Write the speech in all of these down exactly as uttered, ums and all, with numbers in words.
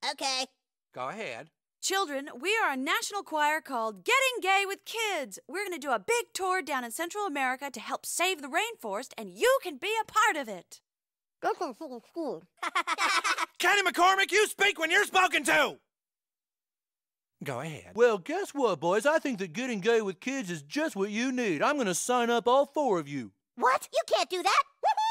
Okay. Go ahead. Children, we are a national choir called Getting Gay with Kids. We're going to do a big tour down in Central America to help save the rainforest, and you can be a part of it. Kenny McCormick, you speak when you're spoken to! Go ahead. Well, guess what, boys? I think that Getting Gay with Kids is just what you need. I'm going to sign up all four of you. What? You can't do that!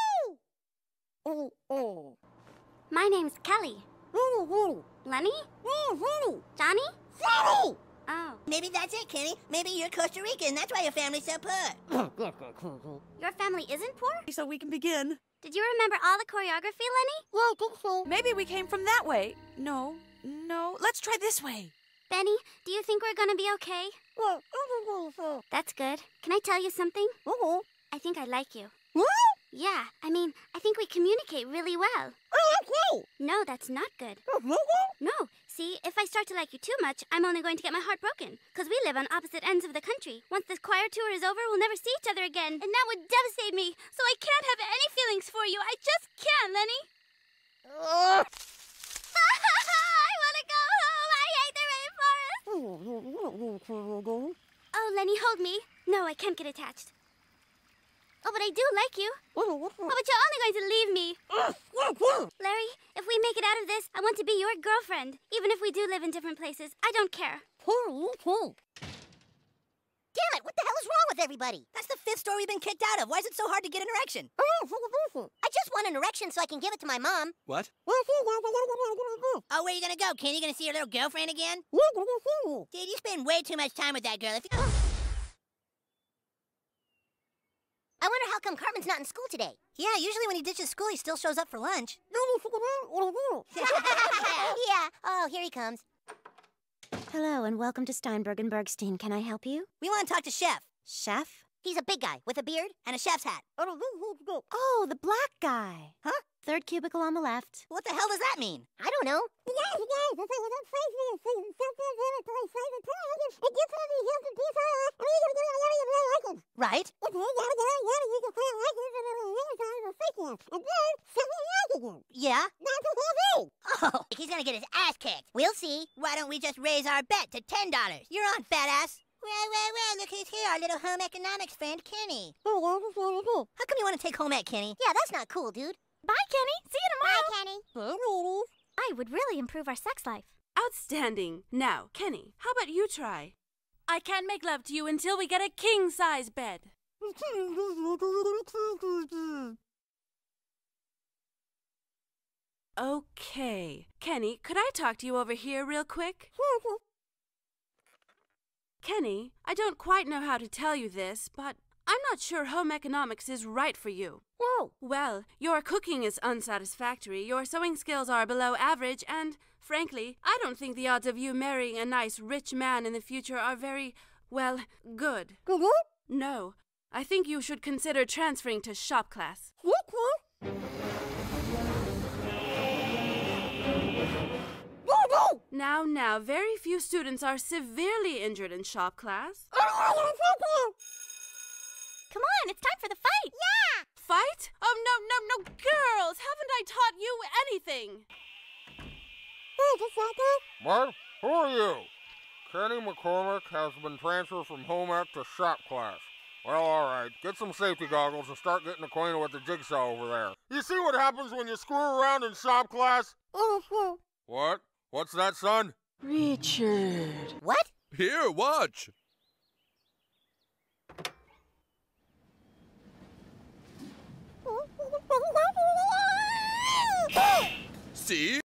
Woohoo! My name's Kelly. Lenny? Johnny? Sorry! Oh. Maybe that's it, Kenny. Maybe you're Costa Rican, and that's why your family's so poor. Your family isn't poor? So we can begin. Did you remember all the choreography, Lenny? Yeah, I think so. Maybe we came from that way. No, no. Let's try this way. Benny, do you think we're gonna be okay? That's good. Can I tell you something? Uh-huh. I think I like you. What? Yeah, I mean, I think we communicate really well. Oh, okay. No, that's not good. Uh-huh. No, see, if I start to like you too much, I'm only going to get my heart broken. Because we live on opposite ends of the country. Once this choir tour is over, we'll never see each other again. And that would devastate me. So I can't have any feelings for you. I just can't, Lenny. Uh. I want to go home. I hate the rainforest. Oh, Lenny, hold me. No, I can't get attached. Oh, but I do like you. Oh, but you're only going to leave me. Larry, if we make it out of this, I want to be your girlfriend. Even if we do live in different places, I don't care. Damn it, what the hell is wrong with everybody? That's the fifth store we've been kicked out of. Why is it so hard to get an erection? I just want an erection so I can give it to my mom. What? Oh, where are you gonna go, Kenny? You gonna see your little girlfriend again? Dude, you spend way too much time with that girl. If you... I wonder how come Cartman's not in school today. Yeah, usually when he ditches school, he still shows up for lunch. Yeah. Oh, here he comes. Hello, and welcome to Steinberg and Bergstein. Can I help you? We want to talk to Chef. Chef? He's a big guy with a beard and a chef's hat. Oh, the black guy. Huh? Third cubicle on the left. What the hell does that mean? I don't know. Right? Yeah? Oh, he's gonna get his ass kicked. We'll see. Why don't we just raise our bet to ten dollars? You're on, fat ass. Well, well, well, look who's here, our little home economics friend, Kenny. How come you want to take home ec, Kenny? Yeah, that's not cool, dude. Bye, Kenny. See you tomorrow. Bye, Kenny. I would really improve our sex life. Outstanding. Now, Kenny, how about you try? I can't make love to you until we get a king-size bed. Okay. Kenny, could I talk to you over here real quick? Kenny, I don't quite know how to tell you this, but I'm not sure home economics is right for you. Whoa. Well, your cooking is unsatisfactory, your sewing skills are below average, and, frankly, I don't think the odds of you marrying a nice, rich man in the future are very, well, good. Good? No, I think you should consider transferring to shop class. Now, now, very few students are severely injured in shop class. Come on, it's time for the fight. Yeah! Fight? Oh, no, no, no, girls! Haven't I taught you anything? What? Who are you? Kenny McCormick has been transferred from home ec to shop class. Well, all right. Get some safety goggles and start getting acquainted with the jigsaw over there. You see what happens when you screw around in shop class? What? What's that, son? Richard. What? Here, watch. See?